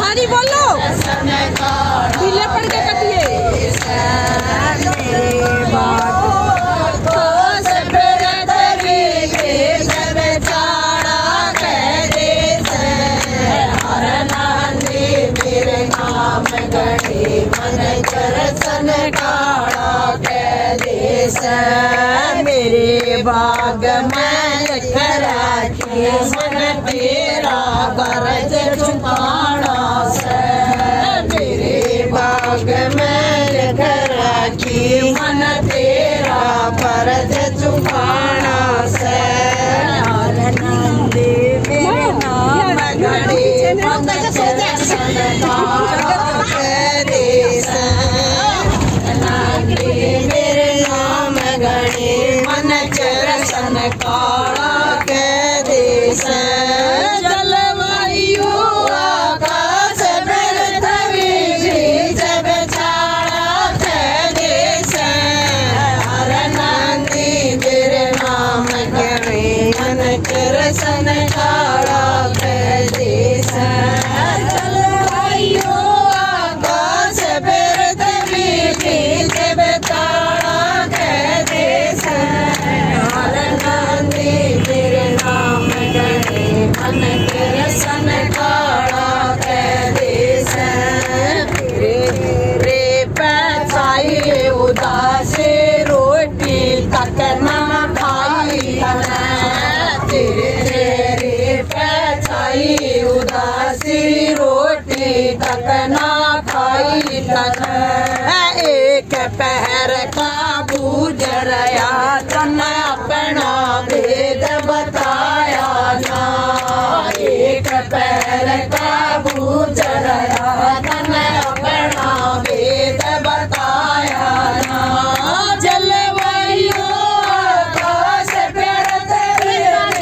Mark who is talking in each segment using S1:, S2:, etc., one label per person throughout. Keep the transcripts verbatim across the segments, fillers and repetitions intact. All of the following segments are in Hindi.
S1: तारी बोलो ढीले पड़ के कटिए मेरे बाग में राखी मन तेरा गरज छुपाना से मेरे बाग में राखी मन तेरा गरज छुपाना से नंदी मेरे नाम घड़ी मन चरसन मेरे नाम गणे मन चरसन काला के देश जलवायु आकाश पृथ्वी बीच बेचारा के देश हर नंदी मेरे नाम गणे मन चरसन काला के देश जलवायु आकाश पृथ्वी बीच बेचारा के देश हर नंदी मेरे नाम गणे मन चरसन काला के देश रे पैसाई उदास रोटी तक न खाई तेरे रे पैसाई उदासी रोटी तक न खाई तन एक पहर का गुजरया तन अपना भेद बताया ना एक पहर का गुजरया तन अपना भेद बताया ना जलवायु आकाश पृथ्वी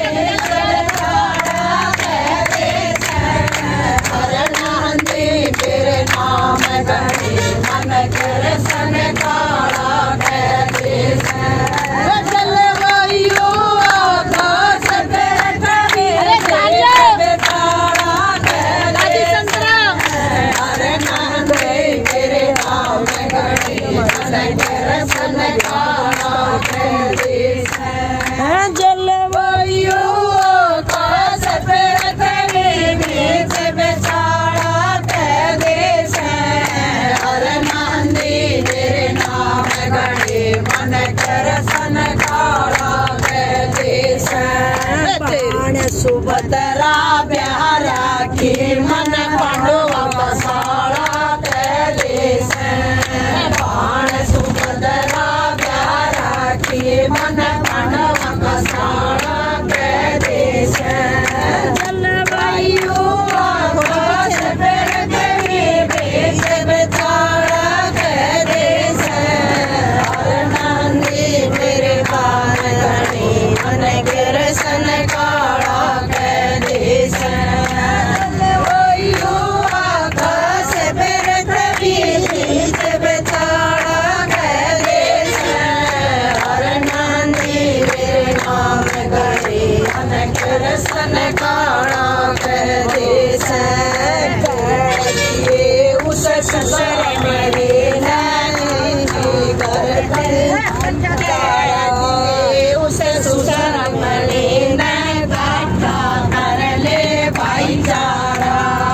S1: हर नंदी मेरे नाम गणे मन चरसन काला के देश जलवायु आकाश पृथ्वी बेचारा के देश हर नंदी मेरे नाम गणे मन चरसन काला के देश जलवायु आकाश पृथ्वी बीच बेचारा के देश हर नंदी मेरे नाम गणे मन चरसन काला के देश बाण सुभद्रा प्यारा की मन पांडवा बसाड़ा के देश बाण सुभद्रा प्यारा की मन पांडवा बसाड़ा के देश जलवायु आकाश पृथ्वी बीच बेचारा के देश हर नंदी मेरे बाण गणे मन चरसन काला के देश जलवायु आकाश पृथ्वी बीच बेचारा के देश हर नंदी मेरे नाम गणे मन चरसन काला के देश उस ससुर मेरे नैनी गर्दन उस ससुर मेरे नैना कर ले भाईचारा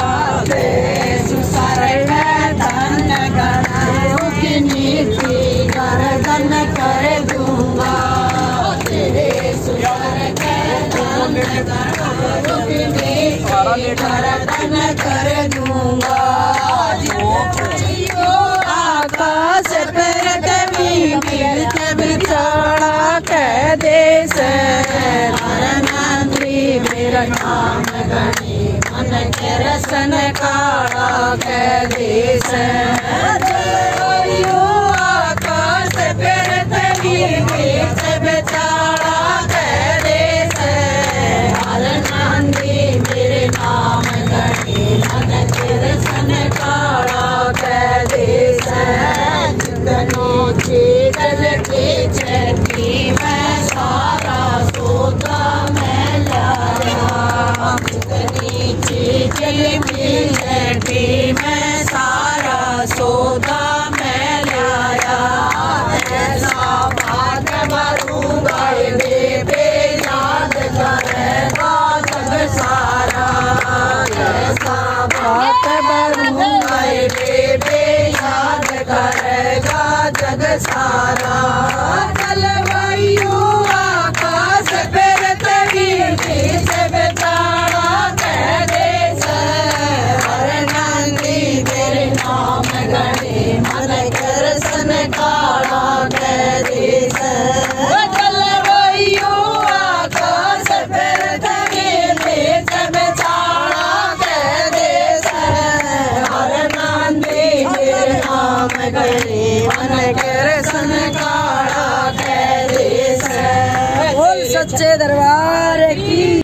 S1: ससुर में धन गणों की नीति गर्दन कर दूंगा तेरे ससुर के धन गणों की नीति गर्दन कर दूंगा आकाश पृथ्वी बीच बेचारा के देश हर नंदी मेरा नाम गणे मन चरसन काला के देश जलवायु आकाश पृथ्वी बीच बेचारा के देश हर नंदी मेरे नाम गणे मन चरसन काला के देश जितनों चीदल के चरती मैं सारा सोता मैं लाया जितनी चीजल की चरती मन के सन काड़ा कह दे से। बोल सच्चे दरबार की।